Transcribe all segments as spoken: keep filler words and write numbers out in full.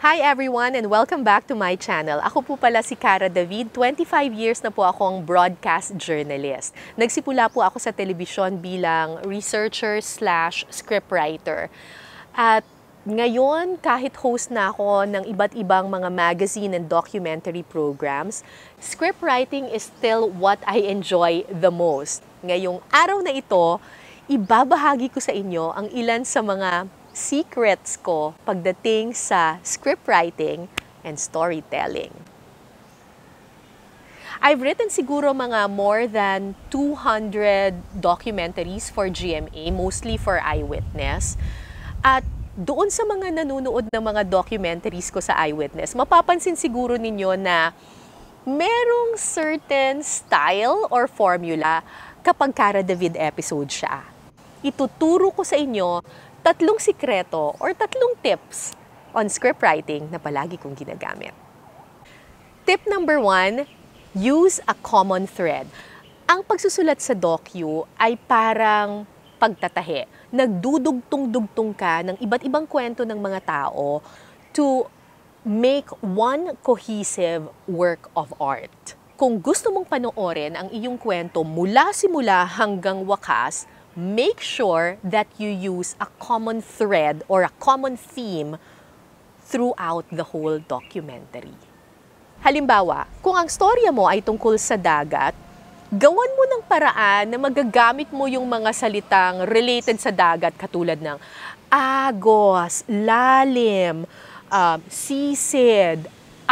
Hi everyone and welcome back to my channel. Ako po pala si Cara David. twenty-five years na po akong broadcast journalist. Nagsimula po ako sa telebisyon bilang researcher slash scriptwriter. At ngayon, kahit host na ako ng iba't ibang mga magazine and documentary programs, scriptwriting is still what I enjoy the most. Ngayong araw na ito, ibabahagi ko sa inyo ang ilan sa mga secrets ko pagdating sa scriptwriting and storytelling. I've written siguro mga more than two hundred documentaries for G M A, mostly for Iwitness. At doon sa mga nanonood ng mga documentaries ko sa Iwitness, mapapansin siguro ninyo na merong certain style or formula kapag Cara David episode siya. Ituturo ko sa inyo tatlong sikreto or tatlong tips on scriptwriting na palagi kong ginagamit. Tip number one, use a common thread. Ang pagsusulat sa docu ay parang pagtatahe. Nagdudugtong-dugtong ka ng iba't ibang kwento ng mga tao to make one cohesive work of art. Kung gusto mong panoorin ang iyong kwento mula simula hanggang wakas, make sure that you use a common thread or a common theme throughout the whole documentary. Halimbawa, kung ang storya mo ay tungkol sa dagat, gawan mo ng paraan na magagamit mo yung mga salitang related sa dagat katulad ng agos, lalim, uh, sisid,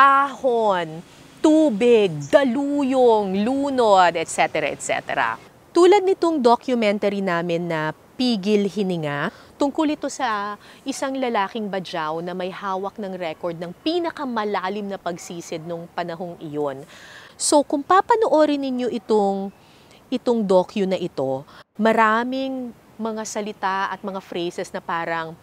ahon, tubig, daluyong, lunod, et cetera et cetera. Tulad nitong documentary namin na Pigil Hininga, tungkol ito sa isang lalaking badyaw na may hawak ng record ng pinakamalalim na pagsisid nung panahong iyon. So kung papanoorin ninyo itong, itong docu na ito, maraming mga salita at mga phrases na parang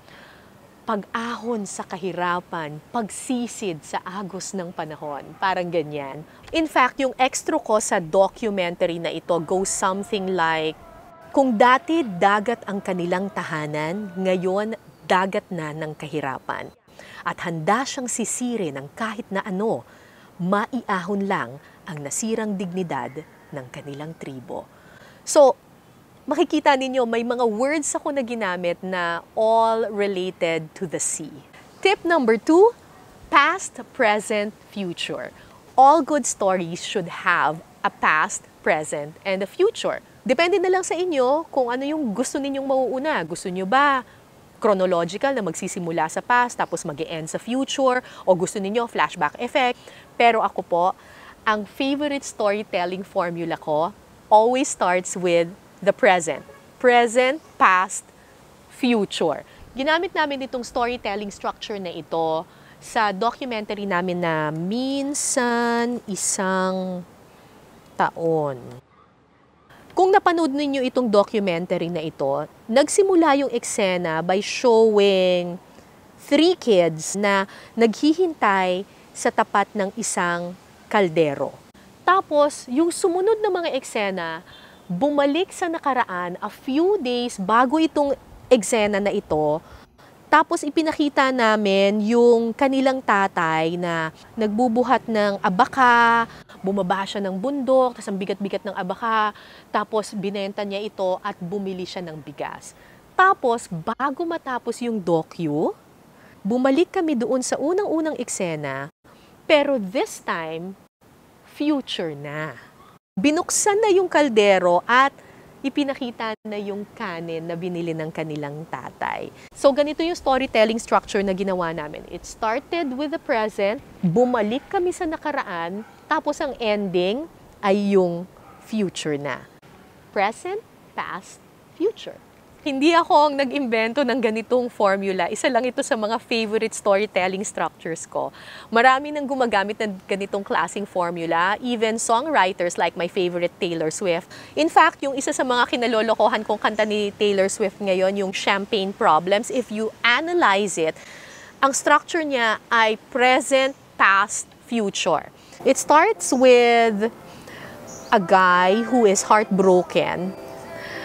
pag-ahon sa kahirapan, pagsisid sa agos ng panahon. Parang ganyan. In fact, yung extra ko sa documentary na ito goes something like, kung dati dagat ang kanilang tahanan, ngayon dagat na ng kahirapan. At handa siyang sisirin ng kahit na ano, maiahon lang ang nasirang dignidad ng kanilang tribo. So, makikita ninyo, may mga words ako na ginamit na all related to the sea. Tip number two, past, present, future. All good stories should have a past, present, and a future. Depende na lang sa inyo kung ano yung gusto ninyong mauuna. Gusto nyo ba chronological na magsisimula sa past tapos mag-e-end sa future, o gusto ninyo flashback effect? Pero ako po, ang favorite storytelling formula ko always starts with the present. Present, past, future. Ginamit namin itong storytelling structure na ito sa documentary namin na Minsan Isang Taon. Kung napanood ninyo itong documentary na ito, nagsimula yung eksena by showing three kids na naghihintay sa tapat ng isang kaldero. Tapos, yung sumunod na mga eksena, bumalik sa nakaraan a few days bago itong eksena na ito. Tapos ipinakita namin yung kanilang tatay na nagbubuhat ng abaka, bumaba siya ng bundok, tapos ang bigat-bigat ng abaka, tapos binenta niya ito at bumili siya ng bigas. Tapos bago matapos yung docu, bumalik kami doon sa unang-unang eksena, pero this time, future na. Binuksan na yung kaldero at ipinakita na yung kanin na binili ng kanilang tatay. So ganito yung storytelling structure na ginawa namin. It started with the present, bumalik kami sa nakaraan, tapos ang ending ay yung future na. Present, past, future. Hindi ako ang nag-imbento ng ganitong formula. Isa lang ito sa mga favorite storytelling structures ko. Marami nang gumagamit ng ganitong klaseng formula, even songwriters like my favorite Taylor Swift. In fact, yung isa sa mga kinalolokohan kong kanta ni Taylor Swift ngayon, yung Champagne Problems, if you analyze it, ang structure niya ay present, past, future. It starts with a guy who is heartbroken.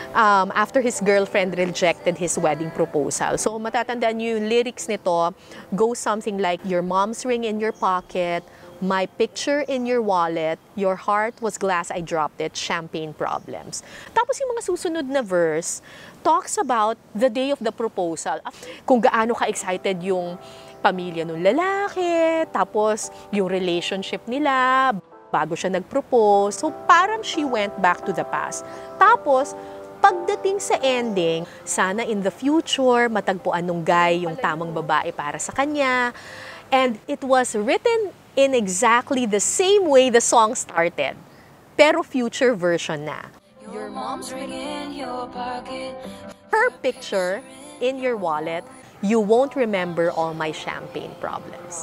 um, after his girlfriend rejected his wedding proposal. So matatandaan niyo yung lyrics nito, go something like, your mom's ring in your pocket, my picture in your wallet, your heart was glass, I dropped it, champagne problems. Tapos yung mga susunod na verse talks about the day of the proposal. Kung gaano ka-excited yung pamilya ng lalaki, tapos yung relationship nila bago siya nag-propose. So parang she went back to the past. Tapos, pagdating sa ending, sana in the future, matagpuan nung guy yung tamang babae para sa kanya. And it was written in exactly the same way the song started. Pero future version na. Your mom's ring in your pocket. Her picture in your wallet. You won't remember all my champagne problems.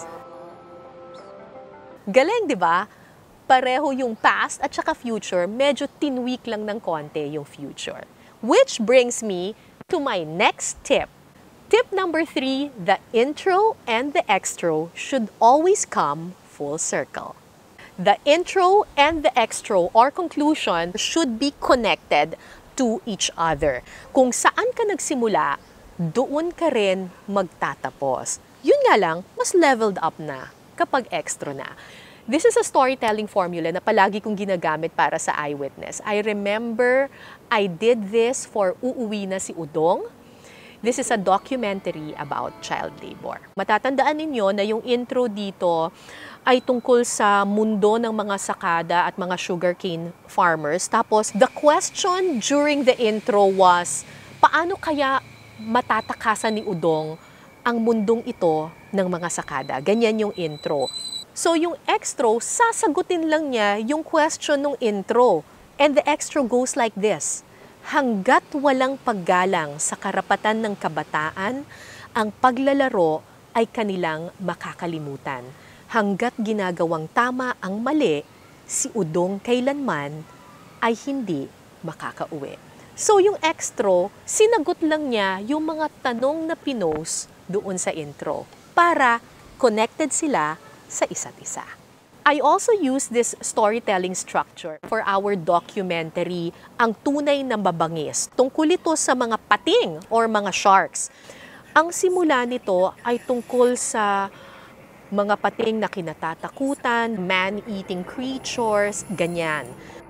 Galing, di ba? Pareho yung past at saka future, medyo tinweak lang ng konti yung future. Which brings me to my next tip. Tip number three, the intro and the extro should always come full circle. The intro and the extro or conclusion should be connected to each other. Kung saan ka nagsimula, doon ka rin magtatapos. Yun nga lang, mas leveled up na kapag extra na. This is a storytelling formula na palagi kong ginagamit para sa Iwitness. I remember I did this for Uuwi Na Si Udong. This is a documentary about child labor. Matatandaan ninyo na yung intro dito ay tungkol sa mundo ng mga sakada at mga sugarcane farmers. Tapos, the question during the intro was, paano kaya matatakasan ni Udong ang mundong ito ng mga sakada? Ganyan yung intro. So, yung extra, sasagutin lang niya yung question ng intro. And the extra goes like this. Hanggat walang paggalang sa karapatan ng kabataan, ang paglalaro ay kanilang makakalimutan. Hanggat ginagawang tama ang mali, si Udong kailanman ay hindi makakauwi. So, yung extra, sinagot lang niya yung mga tanong na pinost doon sa intro para connected sila sa isa't isa. I also use this storytelling structure for our documentary, Ang Tunay na Mabangis. Tungkol ito sa mga pating or mga sharks. Ang simula nito ay tungkol sa mga pating na kinatatakutan, man-eating creatures, ganyan.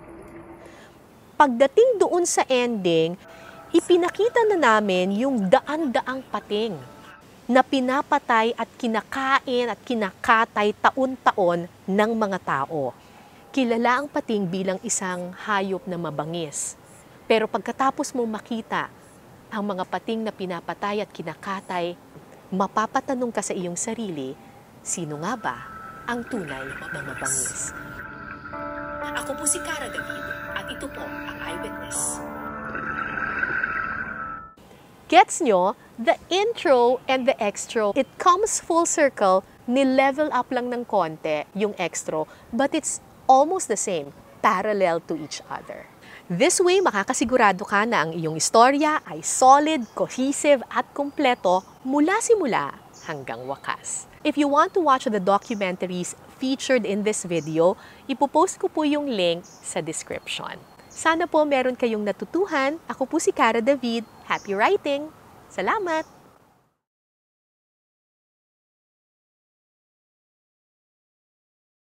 Pagdating doon sa ending, ipinakita na namin yung daan-daang pating na pinapatay at kinakain at kinakatay taon-taon ng mga tao. Kilala ang pating bilang isang hayop na mabangis. Pero pagkatapos mo makita ang mga pating na pinapatay at kinakatay, mapapatanong ka sa iyong sarili, sino nga ba ang tunay na mabangis? Ako po si Cara David at ito po ang Iwitness. Gets nyo? The intro and the extra, it comes full circle, ni-level up lang ng konti yung extra, but it's almost the same, parallel to each other. This way, makakasigurado ka na ang iyong istorya ay solid, cohesive at kumpleto mula simula hanggang wakas. If you want to watch the documentaries featured in this video, ipopost ko po yung link sa description. Sana po meron kayong natutuhan. Ako po si Cara David. Happy writing! Salamat!